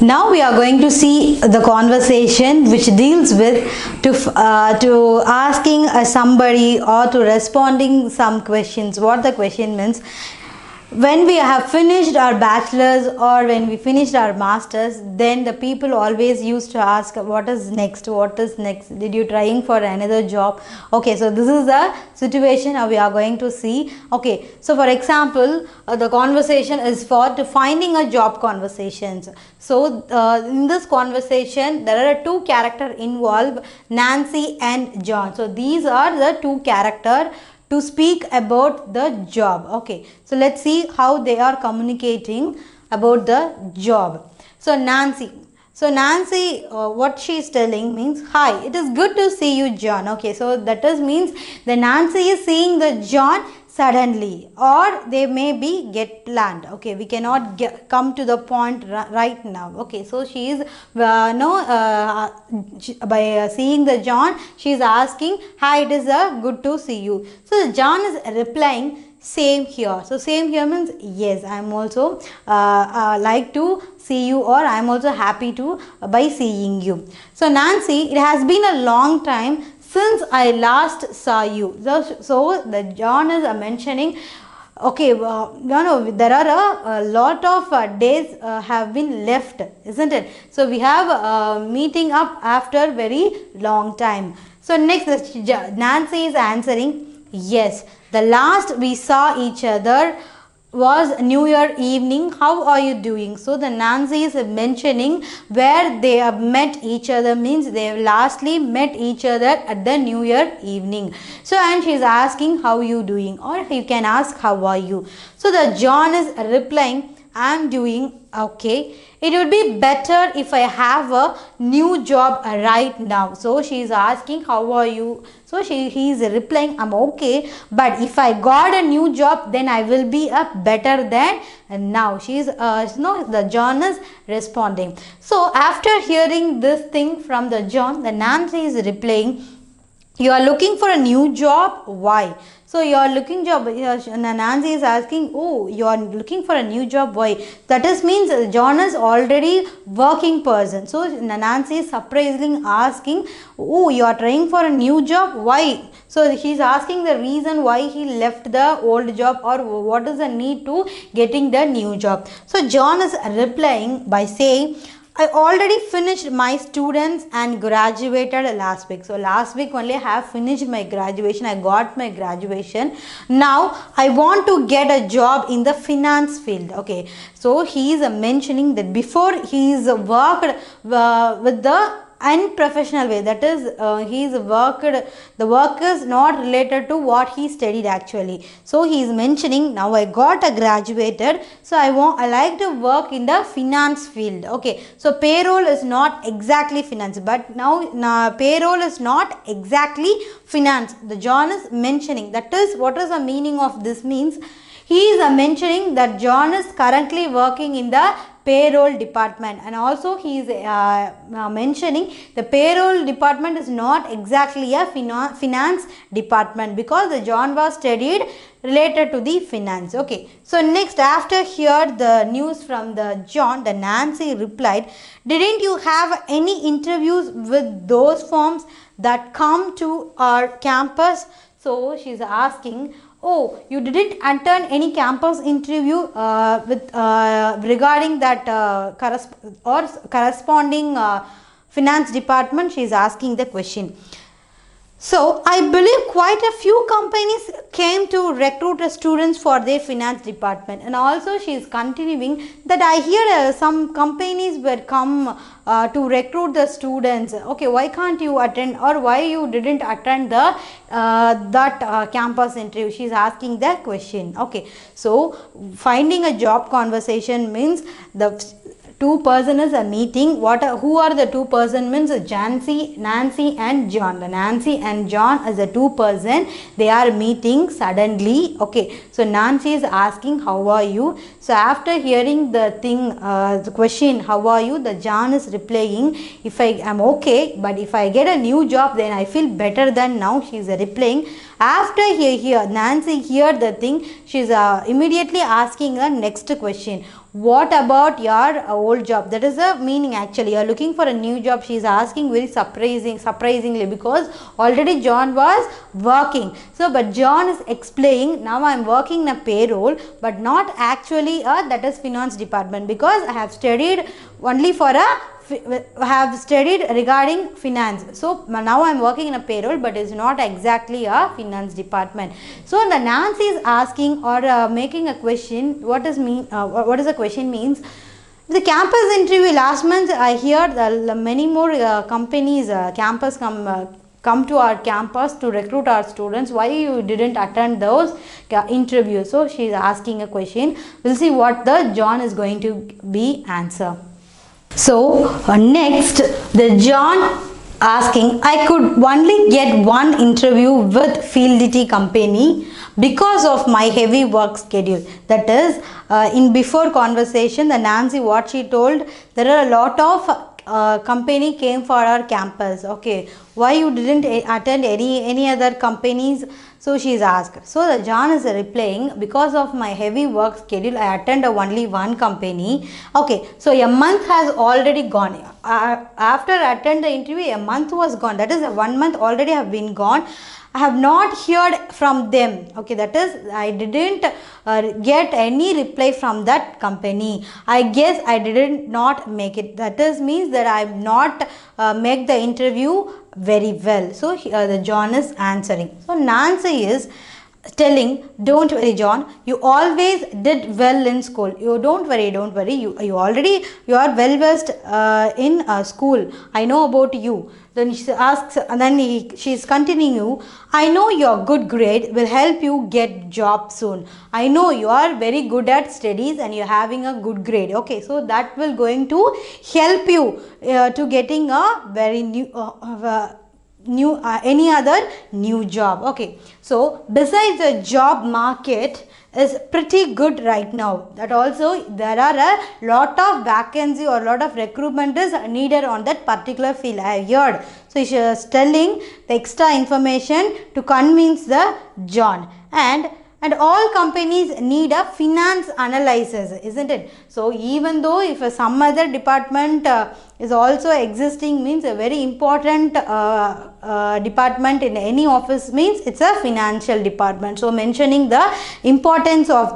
Now we are going to see the conversation which deals with to asking somebody or to responding some questions. What the question means: when we have finished our bachelor's or when we finished our master's, then the people always used to ask, what is next, what is next, did you trying for another job? Okay, so this is the situation we are going to see. Okay, so for example, the conversation is for to finding a job conversations. So in this conversation there are two characters involved, Nancy and John. So these are the two characters to speak about the job. Okay, so let's see how they are communicating about the job. So Nancy, what she is telling means, hi, it is good to see you, John. Okay, so that is means the Nancy is seeing the John suddenly, or they may be get planned. Okay, we cannot come to the point right now. Okay, so she is by seeing the John, she is asking, hi, it is good to see you. So John is replying, same here. So same here means, yes, I am also like to see you, or I am also happy to by seeing you. So Nancy, it has been a long time since I last saw you. So the John is mentioning, okay, there are a lot of days have been left, isn't it? So we have meeting up after very long time. So next, Nancy is answering, yes, the last we saw each other was New Year evening. How are you doing? So the Nancy is mentioning where they have met each other, means they have lastly met each other at the New Year evening. So and she is asking, how you doing, or you can ask, how are you? So the John is replying, I am doing okay. It would be better if I have a new job right now. So she is asking, how are you? So he is replying, I'm okay, but if I got a new job, then I will be better than now. She is the John is responding. So after hearing this thing from the John, the Nancy is replying, you are looking for a new job, why? So you are looking job, Nancy is asking, oh, you are looking for a new job, why? That is means John is already working person. So Nancy is surprisingly asking, oh, you are trying for a new job, why? So he is asking the reason why he left the old job, or what is the need to getting the new job. So John is replying by saying, I already finished my students and graduated last week. So last week only I have finished my graduation. I got my graduation. Now I want to get a job in the finance field. Okay. So he is mentioning that before he is worked with the unprofessional way, that is he is the work is not related to what he studied actually. So he is mentioning, now I got a graduated, so I like to work in the finance field. Okay, so payroll is not exactly finance, but now payroll is not exactly finance. The John is mentioning, that is what is the meaning of this means. He is mentioning that John is currently working in the payroll department, and also he is mentioning the payroll department is not exactly a finance department, because the John was studied related to the finance. Okay, so next, after hear the news from the John, the Nancy replied, didn't you have any interviews with those firms that come to our campus? So she is asking, oh, you didn't attend any campus interview with regarding that corresponding finance department? She is asking the question. So I believe quite a few companies came to recruit students for their finance department, and also she is continuing that I hear some companies were come to recruit the students. Okay, why can't you attend, or why you didn't attend the campus interview? She is asking that question. Okay, so finding a job conversation means the two person is a meeting. Who are the two person means Nancy and John. The Nancy and John as a two person, they are meeting suddenly. Okay, so Nancy is asking, how are you? So after hearing the thing, the question, how are you, the John is replying, if I am okay, but if I get a new job, then I feel better than now. She is replying. After Nancy hear the thing, she is immediately asking a next question. what about your old job? That is the meaning actually. You are looking for a new job. She is asking very surprisingly, because already John was working. So but John is explaining, now I am working in a payroll, but not actually that is finance department, because I have studied only for a have studied regarding finance. So now I am working in a payroll, but it's not exactly a finance department. So the Nancy is asking or making a question. What is the question means? The campus interview last month, I hear many more companies campus come to our campus to recruit our students. Why you didn't attend those interviews? So she is asking a question. We'll see what the John is going to be answer. So next the John asking, I could only get one interview with Fidelity company because of my heavy work schedule. That is in before conversation, the Nancy, what she told, there are a lot of company came for our campus. Okay, why you didn't attend any other companies? So she is asked. So the John is replying, because of my heavy work schedule, I attend only one company. Okay, so a month has already gone. After attend the interview, a month was gone. That is 1 month already have been gone. I have not heard from them. Okay, that is I didn't get any reply from that company. I guess I didn't not make it. That is means that I have not make the interview very well. So the John is answering. So Nancy is telling, don't worry John, you always did well in school. You don't worry, you already you are well versed in school. I know about you. Then she asks, and then she is continuing, I know your good grade will help you get job soon. I know you are very good at studies and you're having a good grade. Okay, so that will going to help you to getting a very new any other new job. Okay, so besides the job market is pretty good right now, that also there are a lot of vacancy or lot of recruitment is needed on that particular field, I heard. So she is telling the extra information to convince the John. And all companies need a finance analysis, isn't it? So even though if some other department is also existing, means a very important department in any office, means it's a financial department. So mentioning the importance of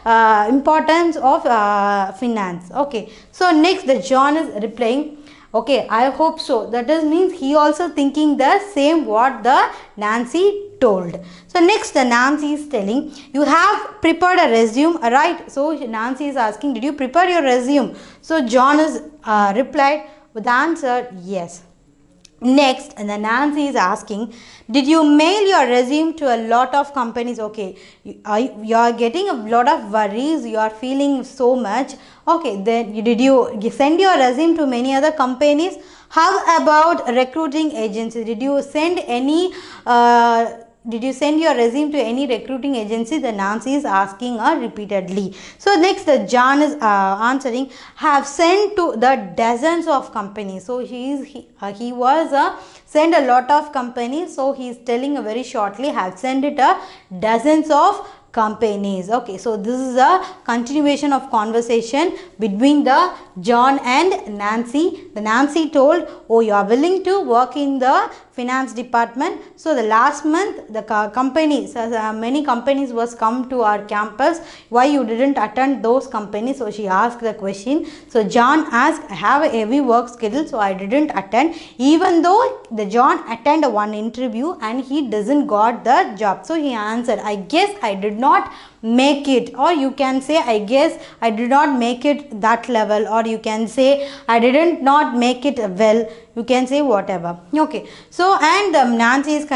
finance. Okay, so next the John is replying, okay, I hope so. That is means he also thinking the same what the Nancy told. So next the Nancy is telling, you have prepared a resume, right? So Nancy is asking, did you prepare your resume? So John is replied with the answer, yes. Next, and then Nancy is asking, did you mail your resume to a lot of companies? Okay, you are getting a lot of worries, you are feeling so much. Okay, then did you send your resume to many other companies? How about recruiting agencies? Did you send any did you send your resume to any recruiting agency? The Nancy is asking repeatedly. So next the John is answering, have sent to the dozens of companies. So he was sent a lot of companies. So he is telling very shortly, have sent it dozens of companies. Okay, so this is a continuation of conversation between the John and Nancy. The Nancy told, oh, you are willing to work in the finance department. So the last month the companies, many companies was come to our campus. Why you didn't attend those companies? So she asked the question. So John asked, I have a heavy work schedule, so I didn't attend, even though the John attended one interview and he doesn't got the job. So he answered, I guess I did not make it, or you can say, I guess I did not make it that level, or you can say I didn't not make it well, you can say whatever. Okay, so and Nancy is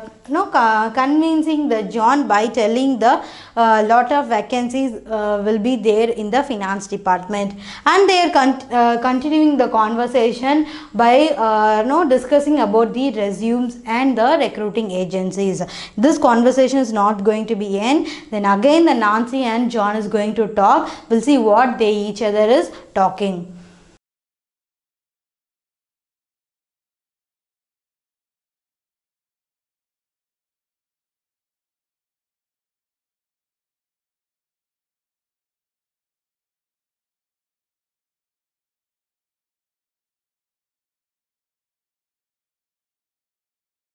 convincing the John by telling the lot of vacancies will be there in the finance department, and they are continuing the conversation by discussing about the resumes and the recruiting agencies. This conversation is not going to be end. Then again the Nancy and John is going to talk. We'll see what they each other is talking.